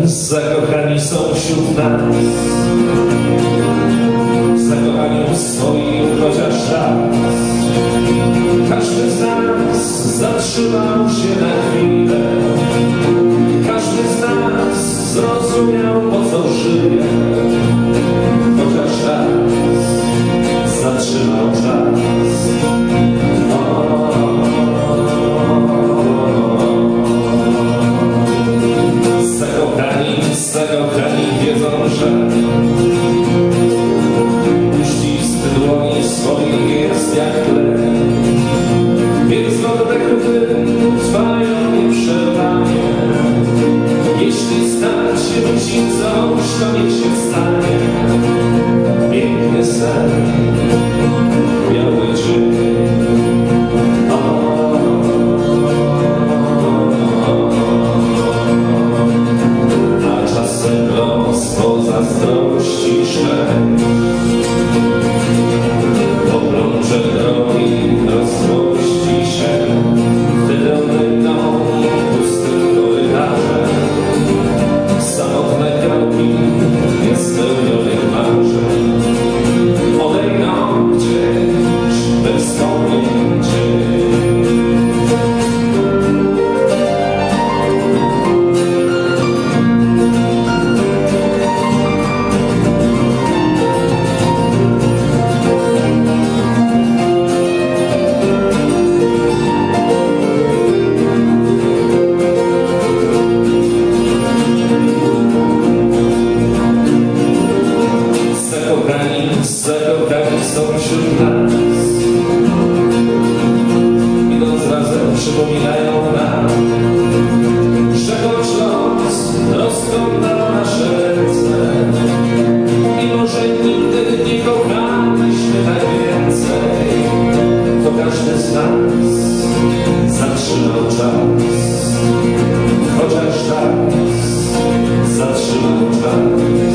Zakochani są wśród nas, zakochani w swoim chociaż raz. Każdy z nas zatrzymał się na chwilę, każdy z nas zrozumiał, po co żyje. Chociaż raz zatrzymał czas. Zakochani wiedzą, że uścisk dłoni swoich jest jak tlen, więc w oddechu tym trwają nieprzerwanie. Jeśli stać się musi coś, to niech się stanie. Piękny sen, biały dzień. Zazdrości szczęść obrącze drogi, rozprości się, wtedy odejdą pustym korytarzem samotne kroki niespełnionych marzeń. Odejdą gdzieś bez wspomnień cię. Zakochani są wśród nas, idąc razem przypominają nam, że choć los rozkądał nasze ręce, mimo że nigdy nie kochaliśmy tak więcej, to każdy z nas zatrzymał czas. Chociaż raz zatrzymał czas.